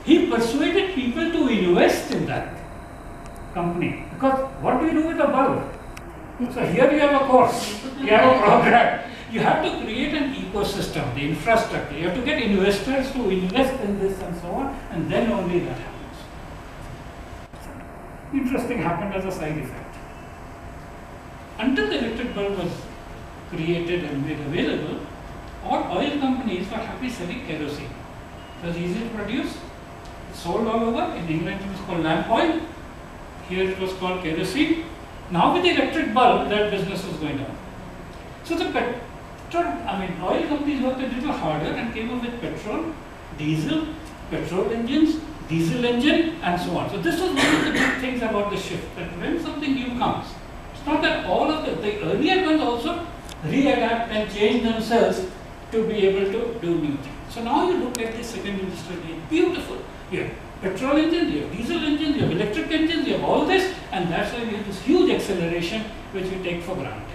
he persuaded people to invest in that company. Because what do you do with a bulb? So here you have a course, you have a program. You have to create an ecosystem, the infrastructure. You have to get investors to invest in this and so on, and then only that happens. Interesting happened as a side effect. Until the electric bulb was created and made available, all oil companies were happy selling kerosene. It was easy to produce, sold all over. In England it was called lamp oil, here it was called kerosene. Now with the electric bulb, that business was going down. So the oil companies worked a little harder and came up with petrol, diesel, petrol engines, diesel engine, and so on. So this was one of the big things about the shift, that when something new comes, it's not that all of the earlier ones also readapt and change themselves to be able to do new things. So now you look at the second industrial age, beautiful. You have petrol engines, you have diesel engines, you have electric engines, you have all this, and that's why we have this huge acceleration which we take for granted.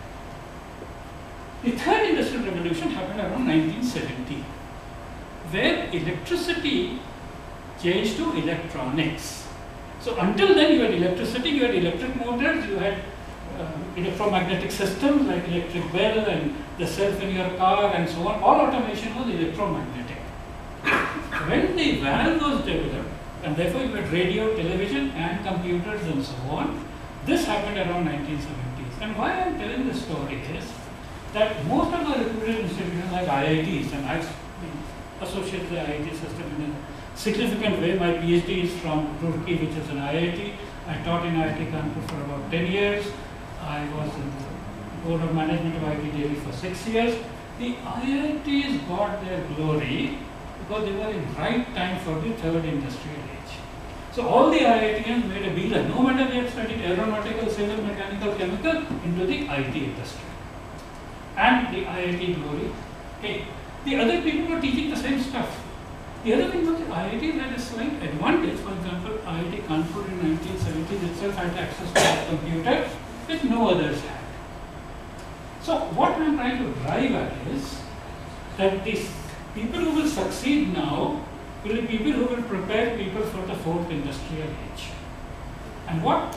The third industrial revolution happened around 1970, where electricity changed to electronics. So until then you had electricity, you had electric motors, you had electromagnetic systems like electric bell and the self in your car and so on. All automation was electromagnetic. When the van was developed, and therefore you had radio, television and computers and so on, this happened around 1970s. And why I am telling this story is that most of our reputed institutions like IITs, and I've been associated with the IIT system in a significant way. My PhD is from Roorkee, which is an IIT. I taught in IIT Kanpur for about 10 years. I was in the board of management of IIT Delhi for 6 years. The IITs got their glory because they were in right time for the third industrial age. So all the IITians made a beeline, no matter they had studied aeronautical, civil, mechanical, chemical, into the IT industry. And the IIT glory came. The other people were teaching the same stuff. The other thing was the IIT had a slight advantage. For example, IIT Kanpur in 1970s itself had access to a computer which no others had. So what I am trying to drive at is that these people who will succeed now will be people who will prepare people for the fourth industrial age. And what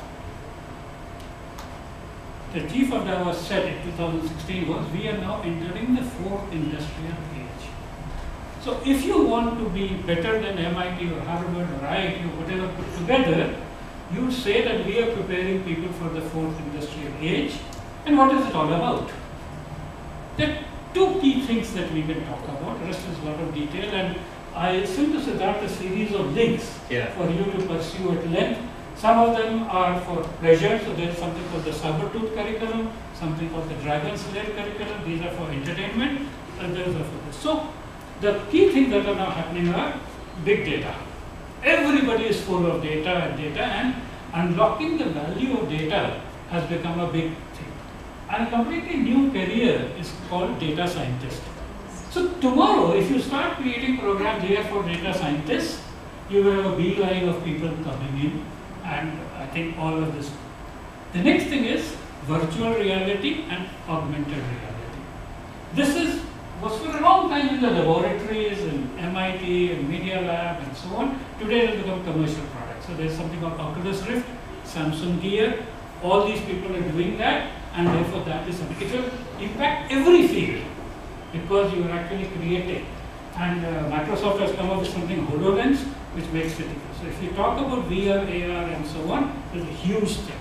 the chief of Davos said in 2016 was, we are now entering the fourth industrial age. So if you want to be better than MIT or Harvard or IIT or whatever put together, you say that we are preparing people for the fourth industrial age. And what is it all about? There are two key things that we can talk about. The rest is a lot of detail, and I sent to Siddharth a series of links for you to pursue at length. Some of them are for pleasure, so there is something called the Sabertooth curriculum, something called the Dragon's Lair curriculum. These are for entertainment, and others are for this. So the key things that are now happening are big data. Everybody is full of data, and unlocking the value of data has become a big thing. And a completely new career is called data scientist. So tomorrow, if you start creating programs here for data scientists, you will have a beeline of people coming in, and I think all of this. The next thing is virtual reality and augmented reality. This was for a long time in the laboratories in MIT and Media Lab and so on. Today it has become commercial products. So there is something called Oculus Rift, Samsung Gear. All these people are doing that, and therefore that is something. It will impact every field because you are actually creating. And Microsoft has come up with something HoloLens, which makes it equal. So if you talk about VR, AR and so on, it's a huge thing.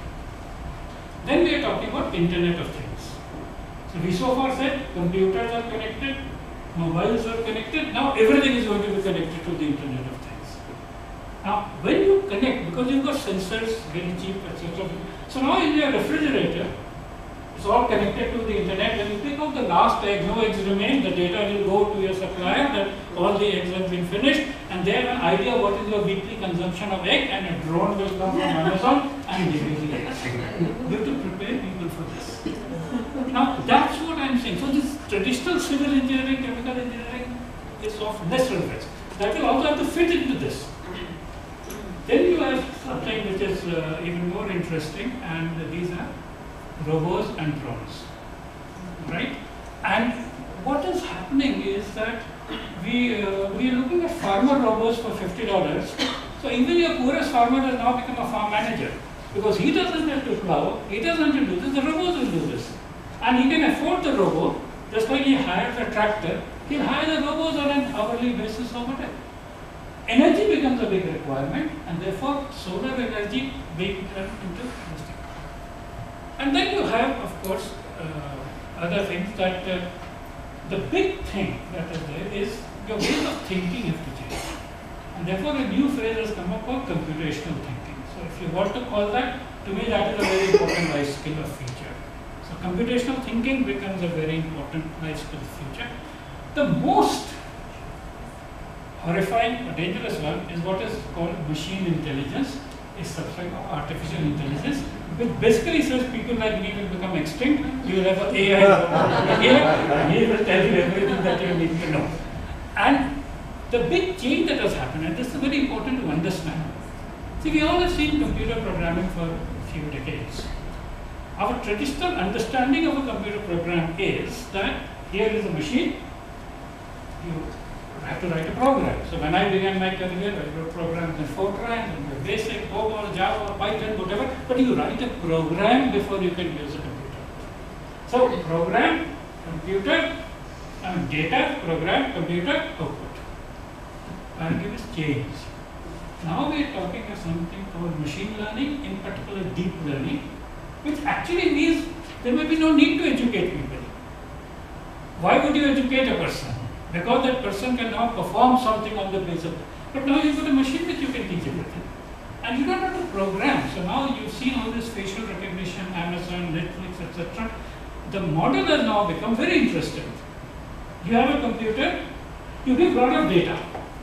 Then we are talking about Internet of Things. So we so far said computers are connected, mobiles are connected, now everything is going to be connected to the Internet of Things. Now when you connect, because you've got sensors, very cheap, etc. So now in your refrigerator, it's all connected to the internet. When you pick out the last egg, no eggs remain, the data will go to your supplier that all the eggs have been finished, and they have an idea what is your weekly consumption of egg, and a drone will come from Amazon and give you the eggs. You have to prepare people for this. Now that's what I'm saying. So this traditional civil engineering, chemical engineering is of less relevance. That will also have to fit into this. Then you have something which is even more interesting, and these are robots and drones, right? And what is happening is that we are looking at farmer robots robos for $50. So even your poorest farmer has now become a farm manager, because he doesn't have to plow, he doesn't have to do this, the robos will do this. And he can afford the robo, just like he hires a tractor, he'll hire the robos on an hourly basis or whatever. Energy becomes a big requirement, and therefore solar energy being turned into this thing. And then you have, of course, other things that the big thing that is there is your ways of thinking have to change. And therefore a new phrase has come up called computational thinking. So if you want to call that, to me that is a very important life skill or feature. So computational thinking becomes a very important life skill feature. The most horrifying or dangerous one is what is called machine intelligence, a subset of artificial intelligence, which basically says people like me will become extinct. You will have an AI here, he will tell you everything that you need to know. And the big change that has happened, and this is very important to understand. See, we all have seen computer programming for a few decades. Our traditional understanding of a computer program is that here is a machine, you have to write a program. So when I began my career, I wrote programs in Fortran, and Basic, COBOL, Java, Python, whatever, but you write a program before you can use a computer. So program, computer, data, program, computer, output. Paradigm is changed. Now we are talking of something called machine learning, in particular deep learning, which actually means there may be no need to educate people. Why would you educate a person? Because that person can now perform something on the basis of it. But now you've got a machine that you can teach everything. And you don't have to program. So now you've seen all this facial recognition, Amazon, Netflix, etc. The model has now become very interesting. You have a computer, you give a lot of data.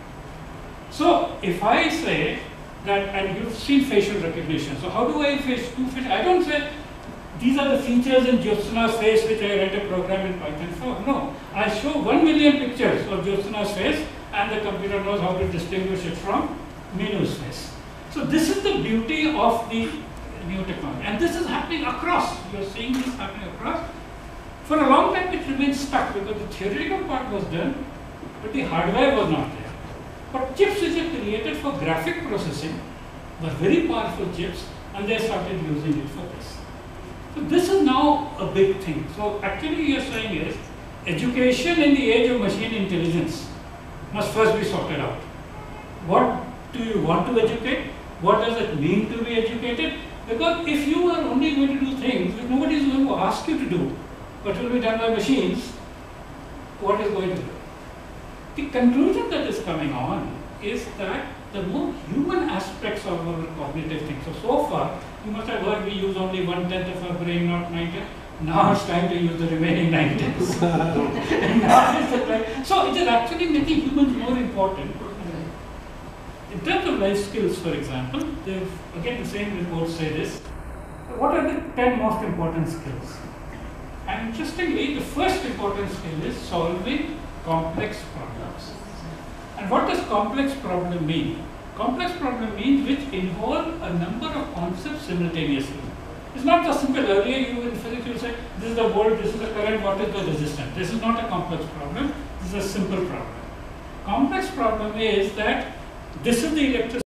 So if I say that, and you've seen facial recognition, so how do I do facial? I don't say these are the features in Jyotsna's face which I write a program in Python for. No, I show 1 million pictures of Jyotsna's face, and the computer knows how to distinguish it from Minu's face. So this is the beauty of the new technology, and this is happening across. You are seeing this happening across. For a long time it remained stuck because the theoretical part was done, but the hardware was not there. But chips which are created for graphic processing were very powerful chips, and they started using it for this. So this is now a big thing. So actually you are saying is, education in the age of machine intelligence must first be sorted out. What do you want to educate? What does it mean to be educated? Because if you are only going to do things which nobody is going to ask you to do, but will be done by machines, what is going to do? The conclusion that is coming on is that the more human aspects of our cognitive things. So far, you must have heard we use only 1/10 of our brain, not 9/10. Now it's time to use the remaining 9/10. So it is actually making humans more important. In terms of life skills, for example, again the same reports say this. What are the 10 most important skills? And interestingly, the first important skill is solving complex problems. And what does complex problem mean? Complex problem means which involve a number of concepts simultaneously. It's not just simple. Earlier you in physics you say this is the volt, this is the current, what is the resistance. This is not a complex problem, this is a simple problem. Complex problem is that this is the electricity